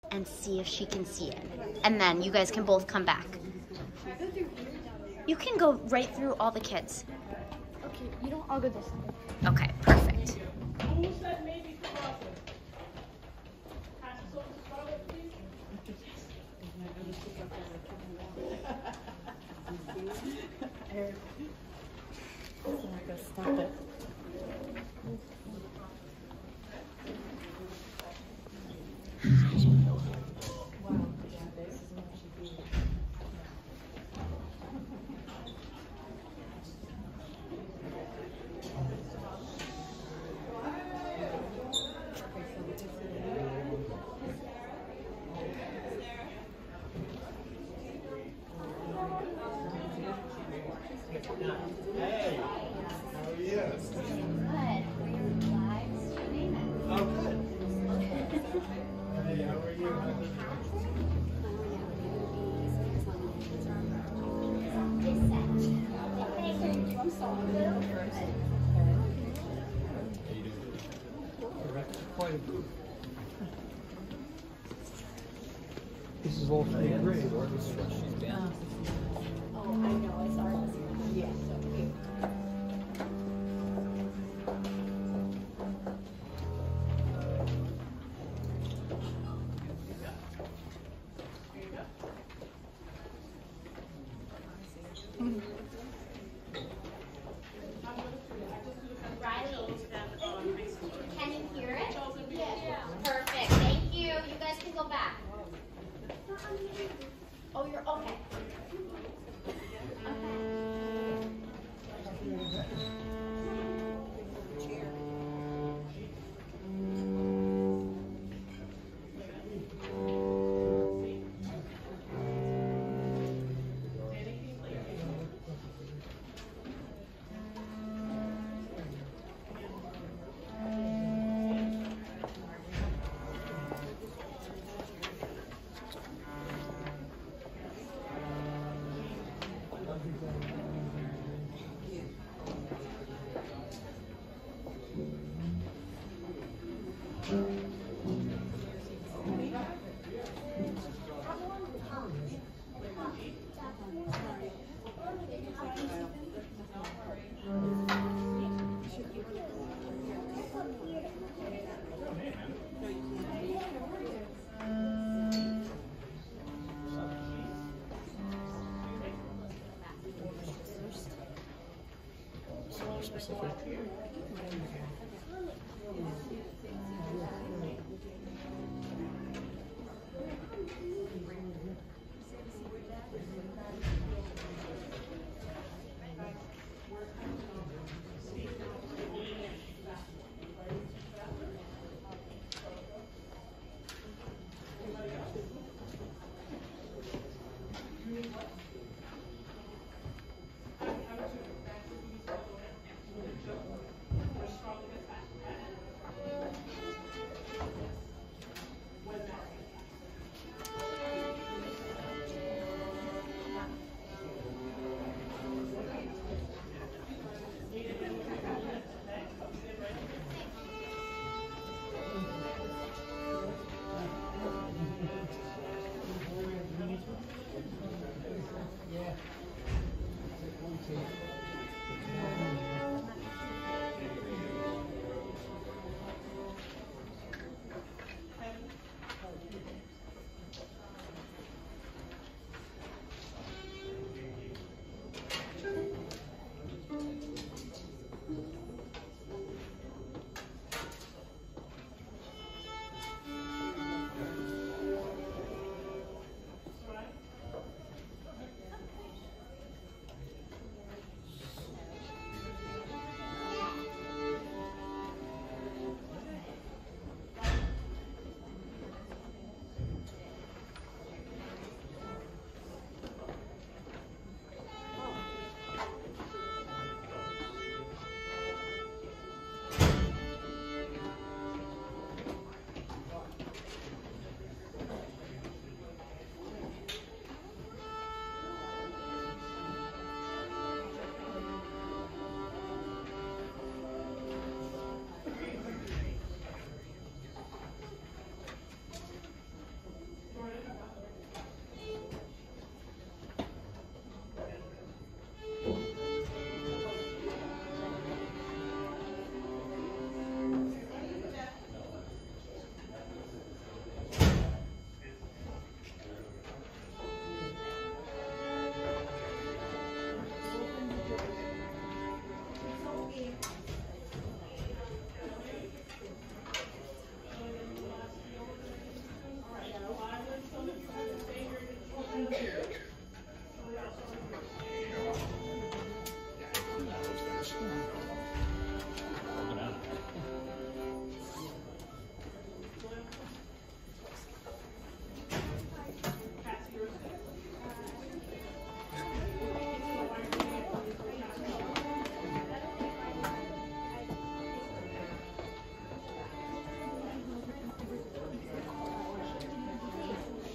and see if she can see it. And then you guys can both come back. You can go right through all the kids. Okay, you know, I'll go this way. Okay, perfect. Who said maybe crossing? Stop it. Hey, how are you? Good. We're live streaming. Oh, good. Hey, how are you? Quite a bit. This is all for the grade. Oh, I know, it's ours. Yes. Riley, can you hear it? Yeah. Perfect. Thank you. You guys can go back. Oh, you're okay.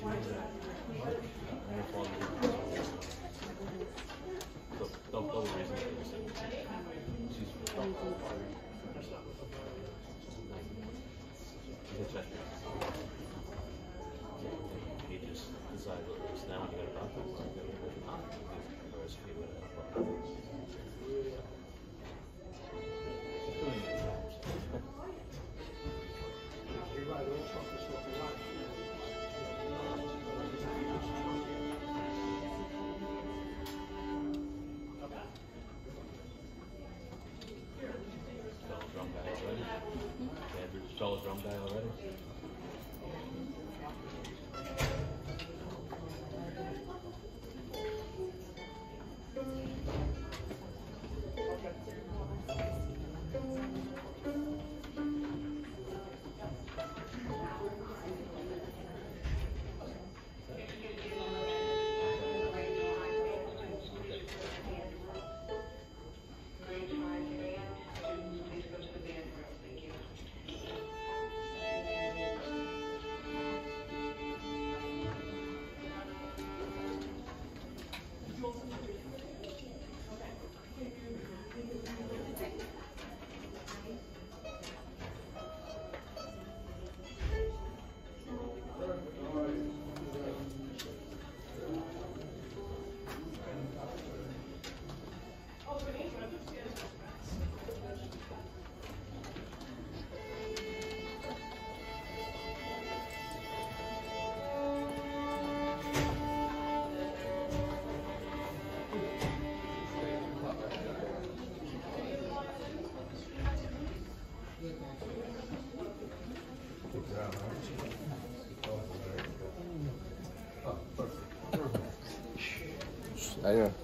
He just decided just now he got a doctor. Fellow drum guy already? I know.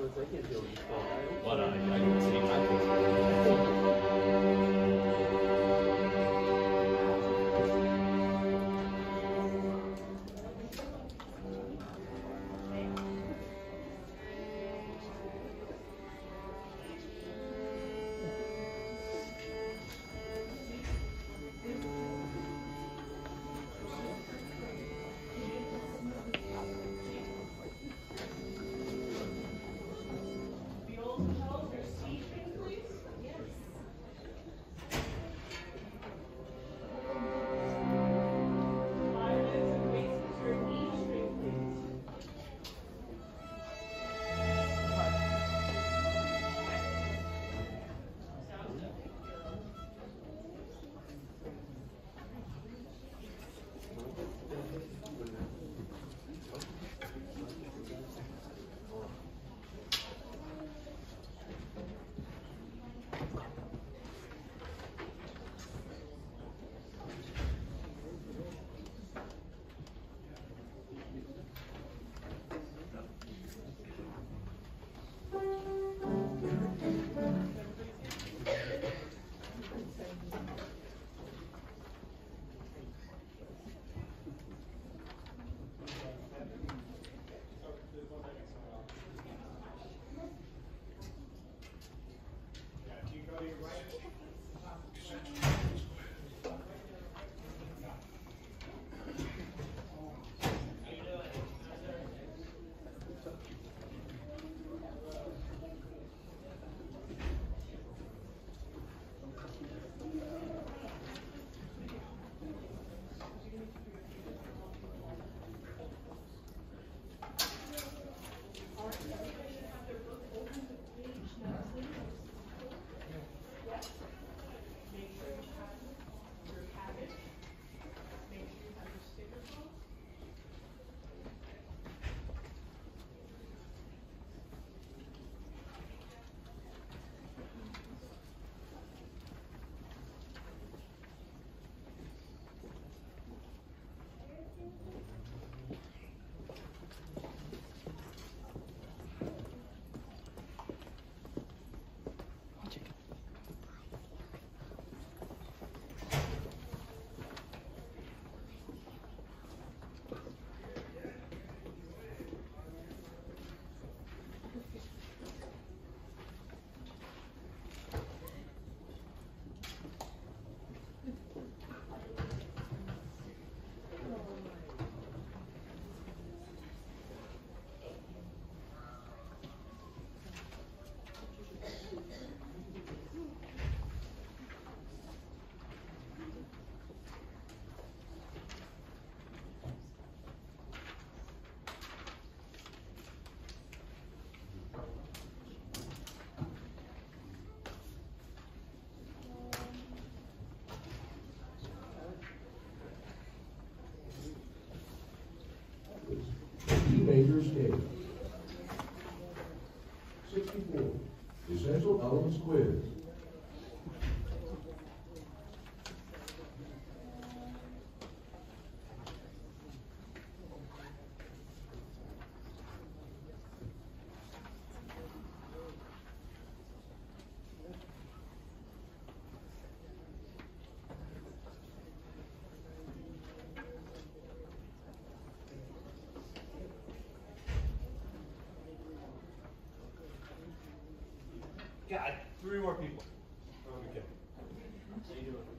But I didn't see my Teenagers Day. 64. Essential Elements Quiz. God, 3 more people. Okay. How you doing?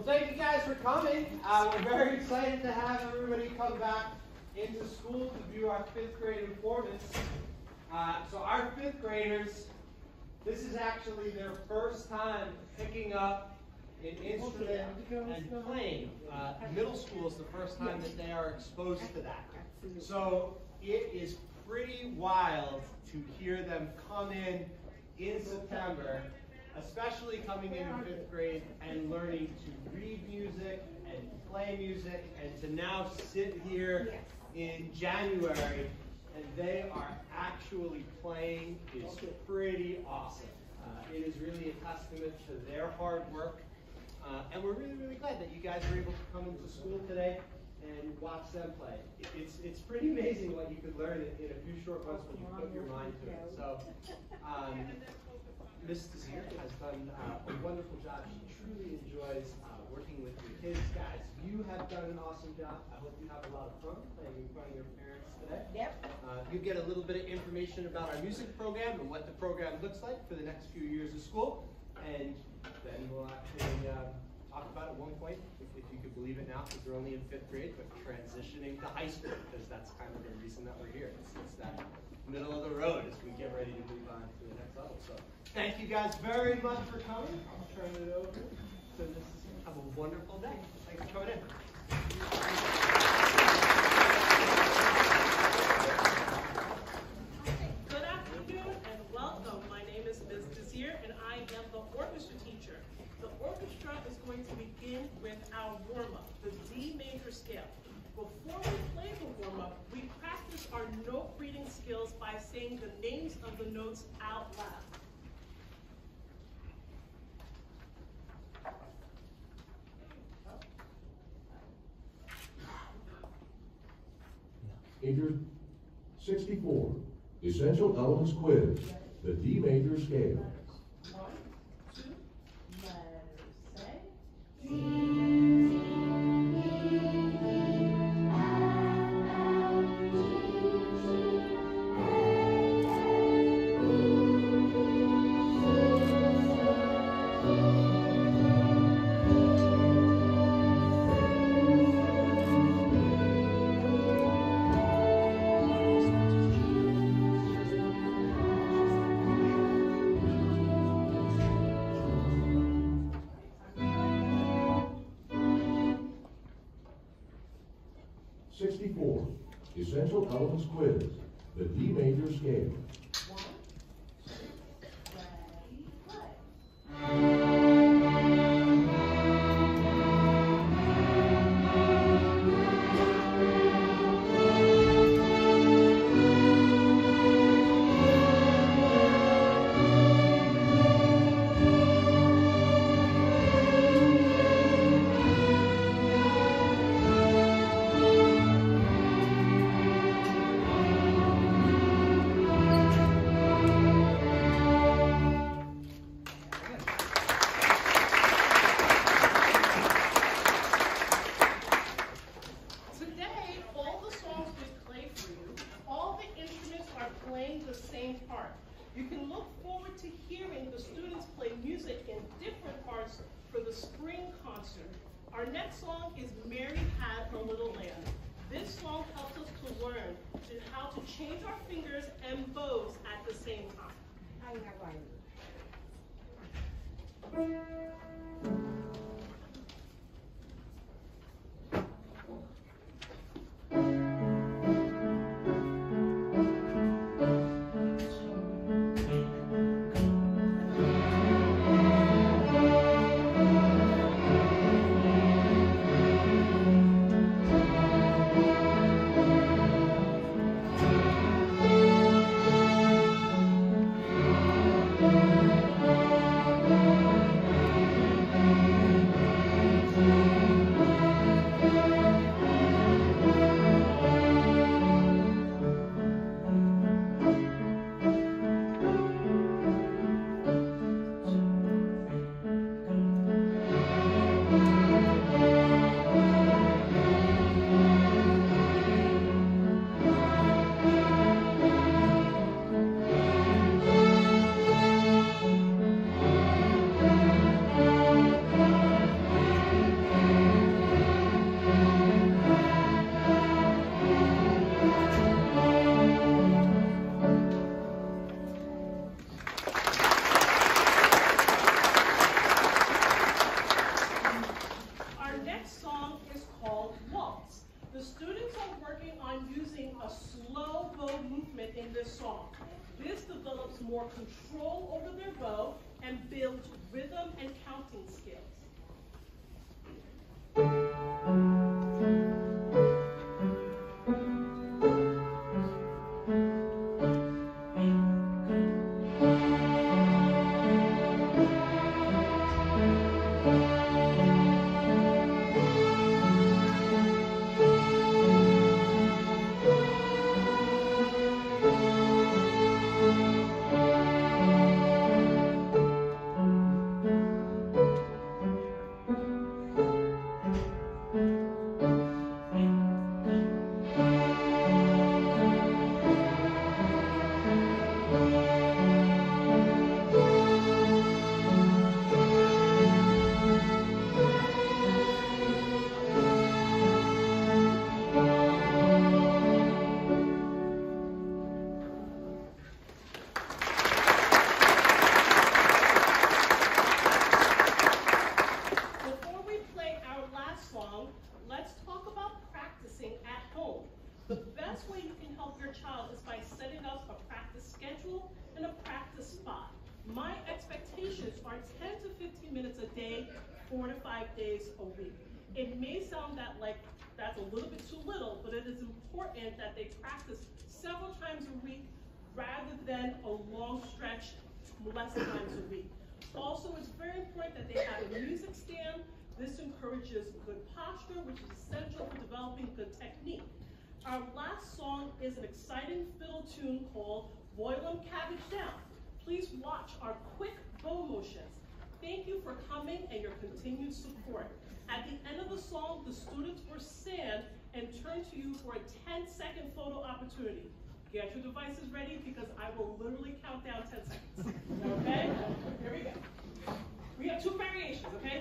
Thank you guys for coming. We're very excited to have everybody come back into school to do our 5th grade Informance. So our 5th graders, this is actually their first time picking up an instrument and playing. Middle school is the first time that they are exposed to that. So it is pretty wild to hear them come in September, especially coming in 5th grade and learning to read music and play music, and to now sit here in January and they are actually playing is pretty awesome. It is really a testament to their hard work, and we're really, really glad that you guys were able to come into school today and watch them play. It's pretty amazing what you could learn in a few short months when you put your mind to it. So, Ms. Desir has done a wonderful job. She truly enjoys working with your kids. Guys, you have done an awesome job. I hope you have a lot of fun playing in front of your parents today. Yep. You get a little bit of information about our music program and what the program looks like for the next few years of school. And then we'll actually talk about at one point, if you could believe it now, because we're only in 5th grade, but transitioning to high school, because that's kind of the reason that we're here. It's that middle of the road as we get ready to move on to the next level. So thank you guys very much for coming. I'll turn it over to Mrs. Have a wonderful day. Thanks for coming in. Good afternoon and welcome. My name is Ms. Desir and I am the orchestra teacher. The orchestra is going to begin with our warm-up, the D major scale. Before we play the warm-up, we practice our note reading skills by saying the names of the notes out loud. Page 64, Essential Elements Quiz, the D major scale. 1, 2, letters say. Essential Elements Quiz, the D major scale. 1, 2, ready, play. Today, all the songs we play for you, all the instruments are playing the same part. You can look forward to hearing the students play music in different parts for the spring concert. Our next song is Mary Had a Little Lamb. This song helps us to learn how to change our fingers and bows at the same time. in this song. This develops more control over their bow and builds rhythm and counting skills. My expectations are 10 to 15 minutes a day, 4 to 5 days a week. It may sound that like that's a little bit too little, but it is important that they practice several times a week rather than a long stretch less times a week. Also, it's very important that they have a music stand. This encourages good posture, which is essential for developing good technique. Our last song is an exciting fiddle tune called Boil 'em Cabbage Down. Please watch our quick bow motions. Thank you for coming and your continued support. At the end of the song, the students will stand and turn to you for a 10-second photo opportunity. Get your devices ready because I will literally count down 10 seconds. Okay? Here we go. We have 2 variations, okay?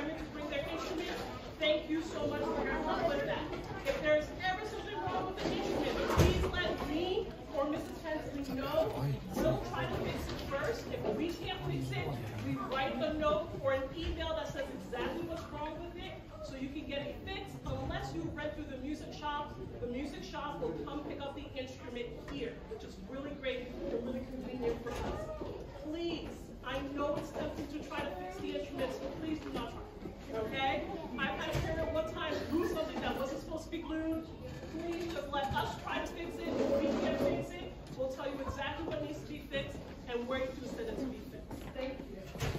Thank you so much for your help with that. If there's ever something wrong with the we know, we'll try to fix it first. If we can't fix it, we write a note or an email that says exactly what's wrong with it, so you can get it fixed. Unless you read through the music shop will come pick up the instrument here, which is really great and really convenient for us. Please, I know it's tempting to try to fix the instruments, but please do not try. Okay? I've had a parent one time glue something that wasn't supposed to be glued. Please just let us try to fix it. If we can't fix it, we'll tell you exactly what needs to be fixed and where you can send it to be fixed. Thank you.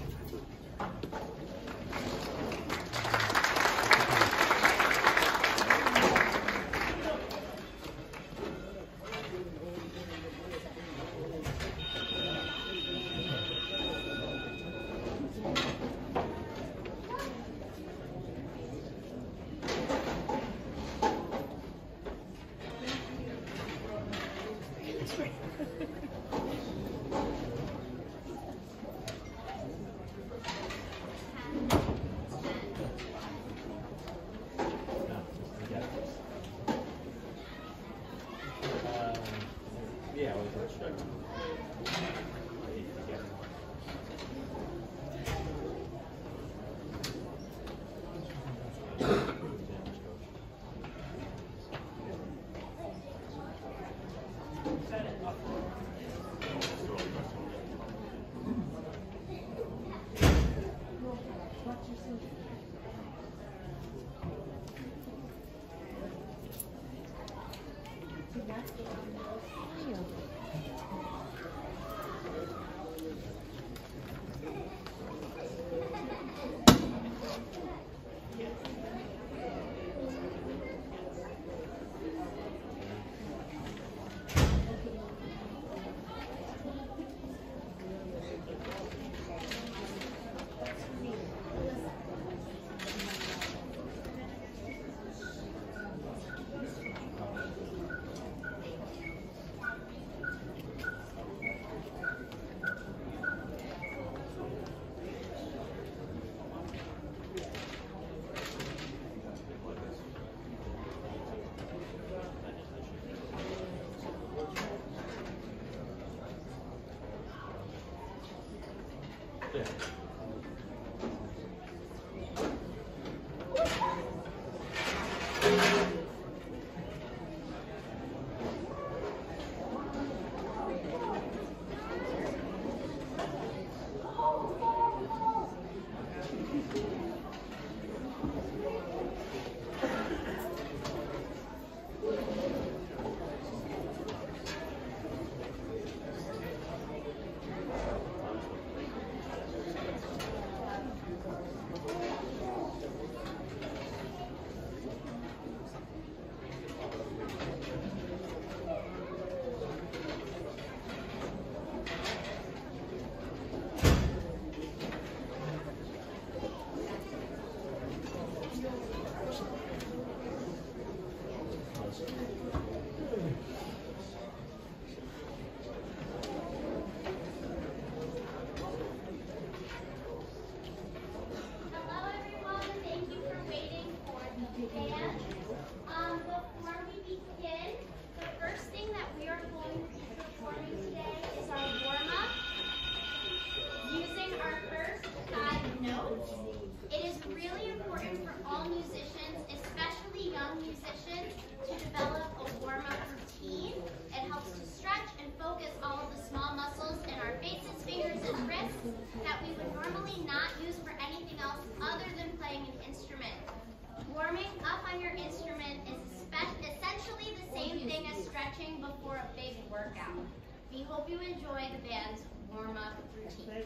We hope you enjoy the band's warm-up routine.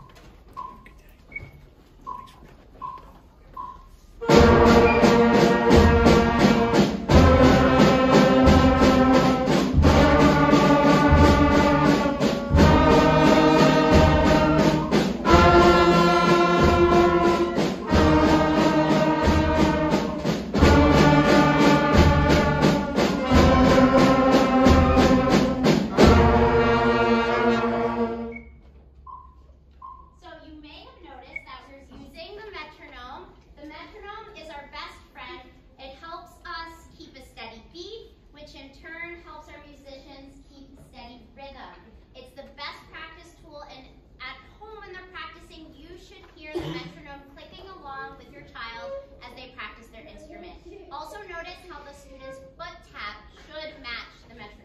Thanks. pattern helps our musicians keep steady rhythm. It's the best practice tool, and at home when they're practicing, you should hear the metronome clicking along with your child as they practice their instrument. Also notice how the student's foot tap should match the metronome.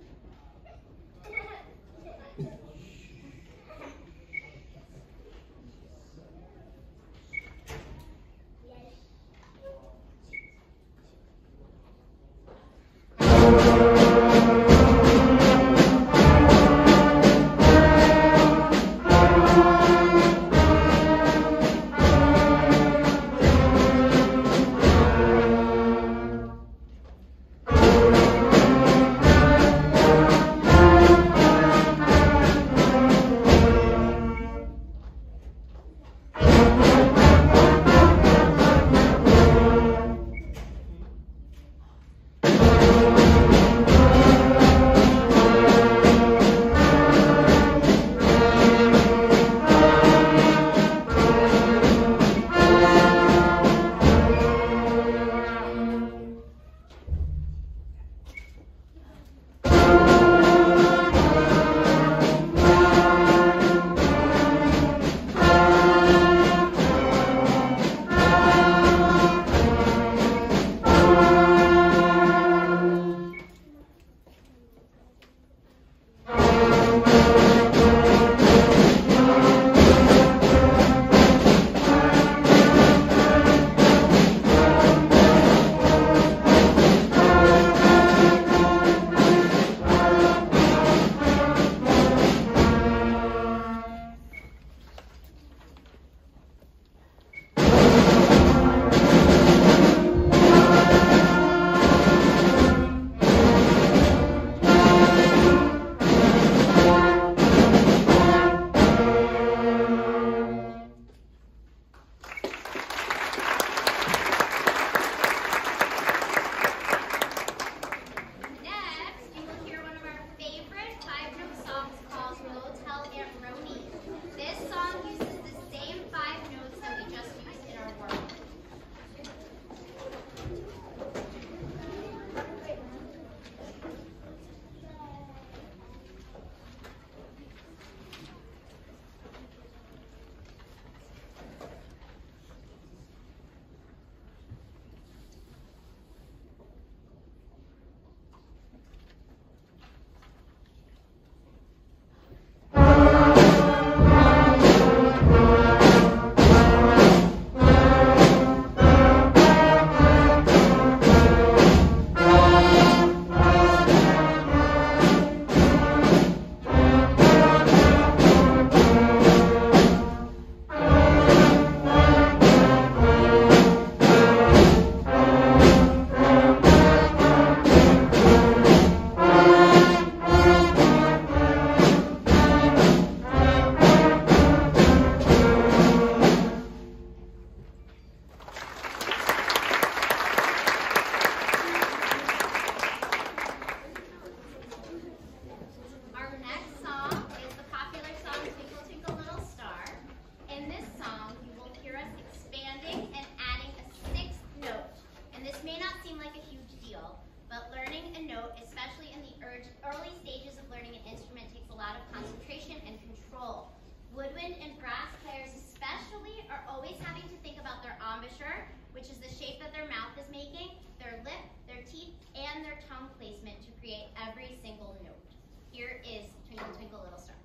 Which is the shape that their mouth is making, their lip, their teeth, and their tongue placement to create every single note. Here is Twinkle Twinkle Little Star.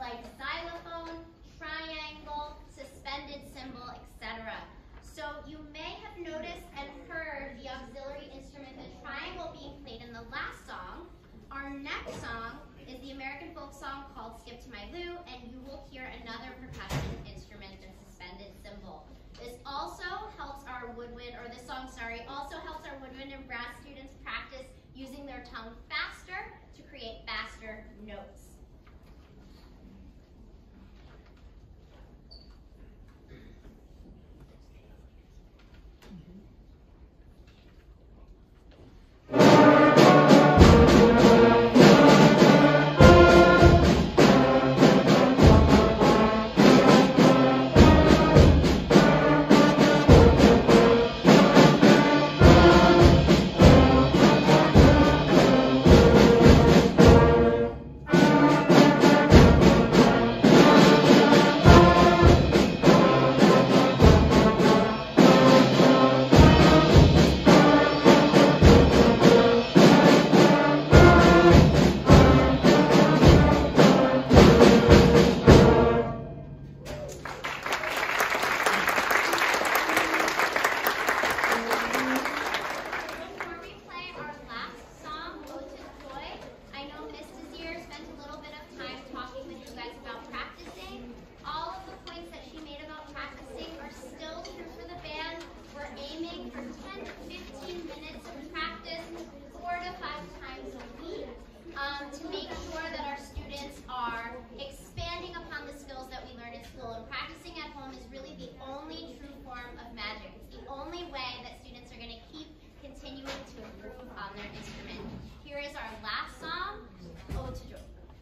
like xylophone, triangle, suspended cymbal, etc. So you may have noticed and heard the auxiliary instrument, the triangle, being played in the last song. Our next song is the American folk song called Skip to My Lou, and you will hear another percussion instrument, the suspended cymbal. This also helps our woodwind, or this song, sorry, also helps our woodwind and brass students practice using their tongue faster to create faster notes. To make sure that our students are expanding upon the skills that we learn in school. And practicing at home is really the only true form of magic. It's the only way that students are going to keep continuing to improve on their instrument. Here is our last song, Ode to Joy.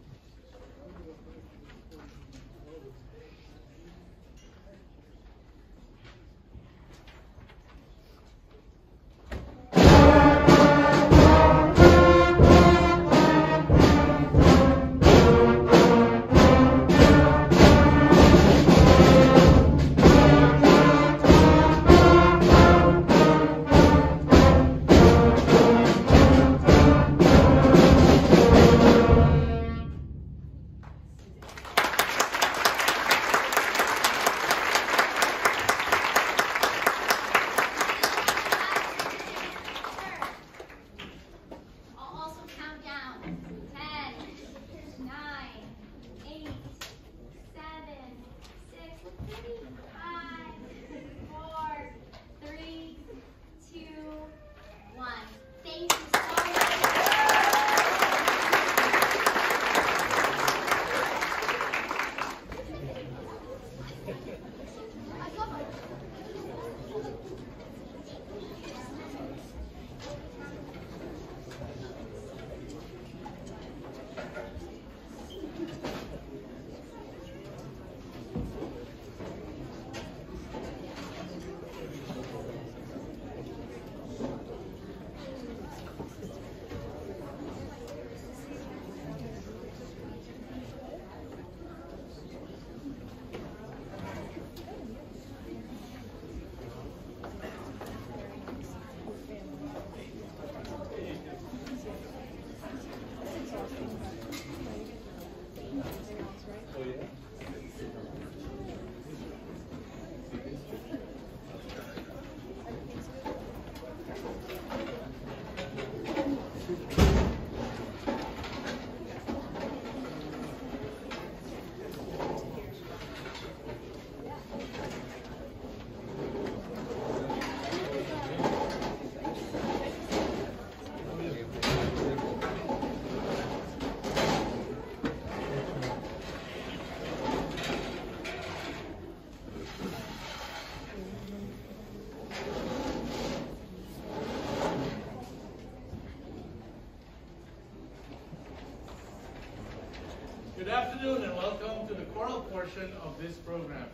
Good afternoon and welcome to the choral portion of this program.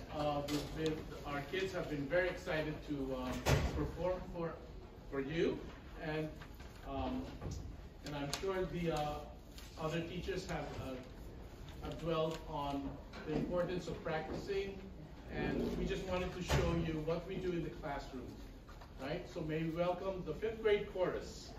Our kids have been very excited to perform for you, and I'm sure the other teachers have dwelled on the importance of practicing, and we just wanted to show you what we do in the classroom, right? So may we welcome the 5th grade chorus.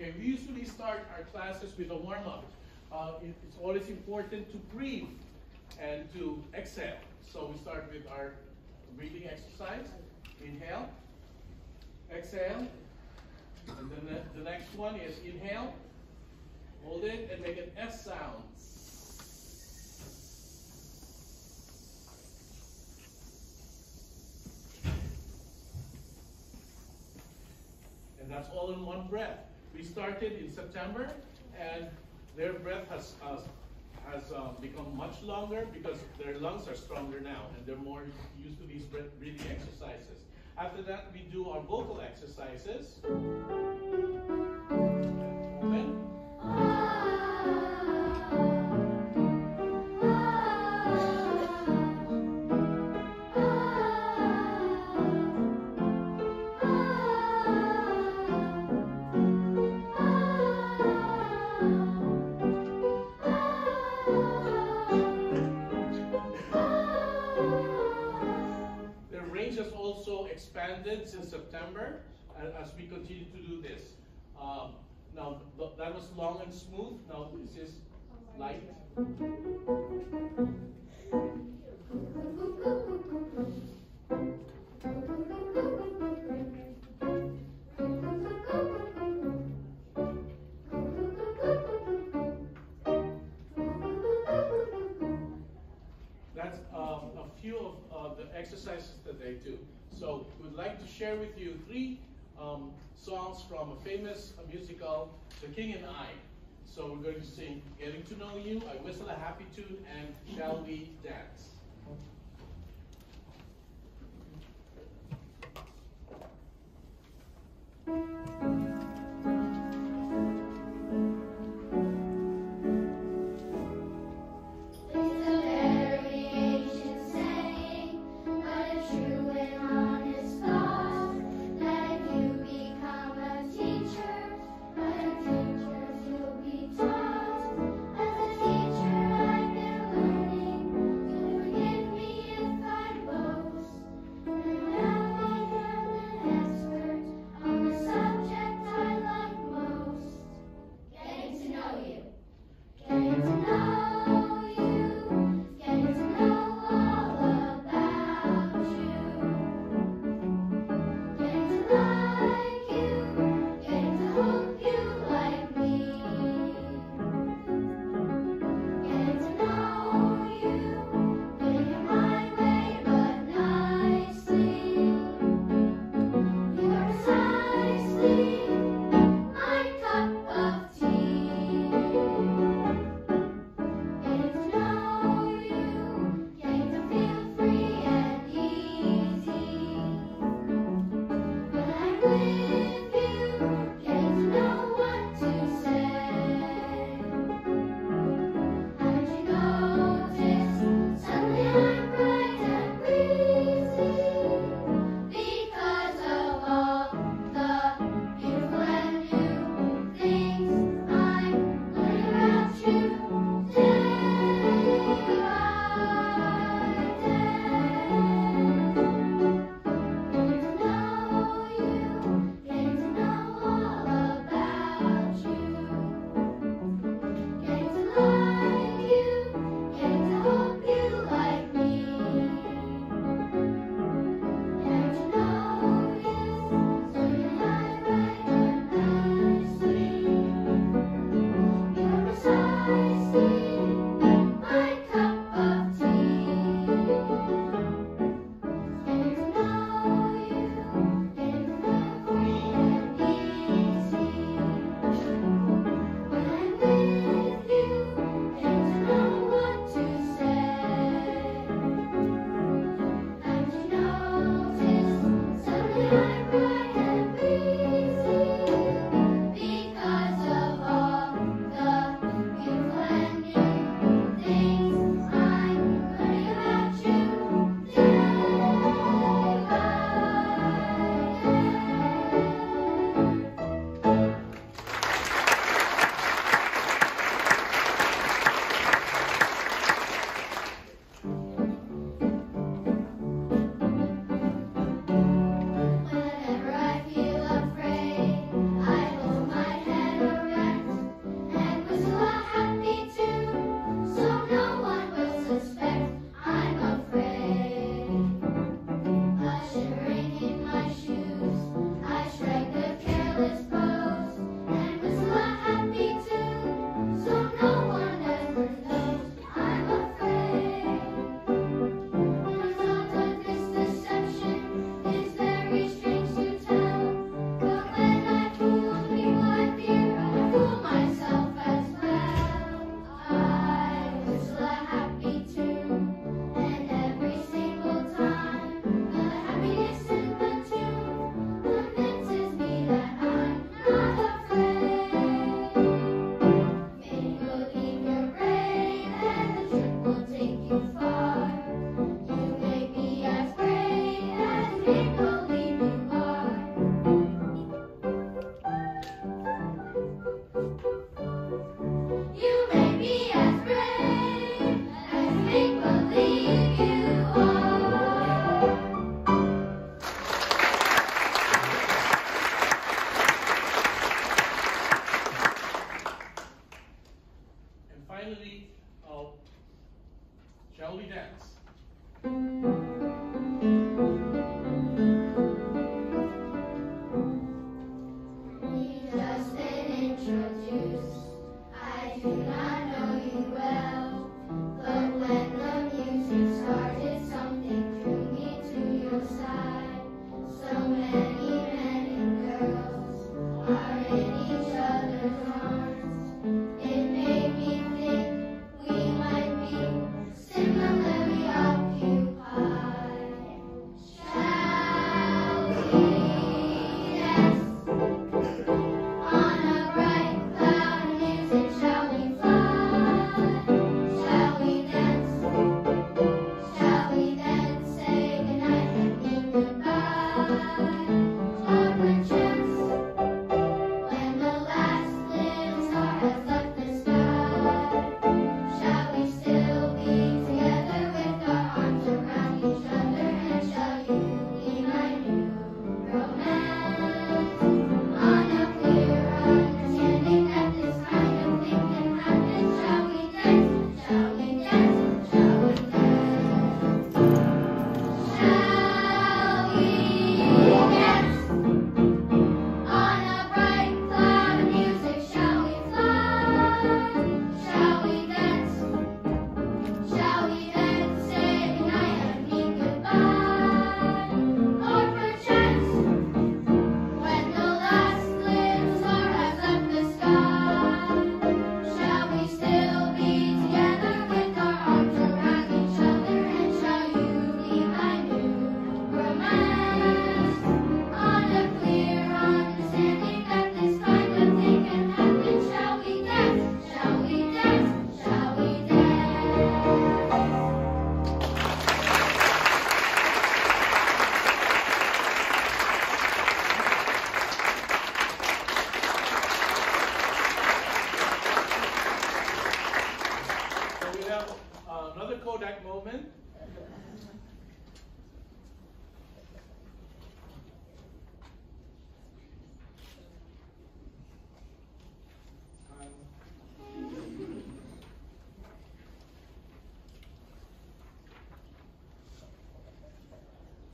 Okay, we usually start our classes with a warm-up. It's always important to breathe and to exhale. So we start with our breathing exercise. Inhale, exhale, and then the next one is inhale, hold it, and make an S sound. And that's all in one breath. We started in September, and their breath has become much longer because their lungs are stronger now, and they're more used to these breathing exercises. After that, we do our vocal exercises. Open. Expanded since September as we continue to do this. Now that was long and smooth. Now this is light. That's a few of the exercises that they do. So we'd like to share with you 3 songs from a famous musical, The King and I. So we're going to sing Getting to Know You, I Whistle a Happy Tune, and Shall We Dance? As a teacher, I've been learning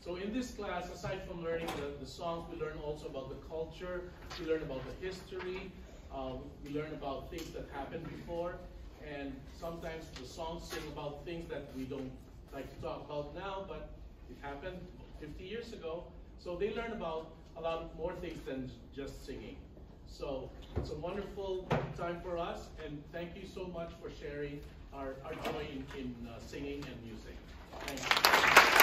So in this class, aside from learning the songs, we learn also about the culture, we learn about the history, we learn about things that happened before, and sometimes the songs sing about things that we don't like to talk about now, but it happened 50 years ago. So they learn about a lot more things than just singing. So it's a wonderful time for us, and thank you so much for sharing our joy in singing and music. Thank you.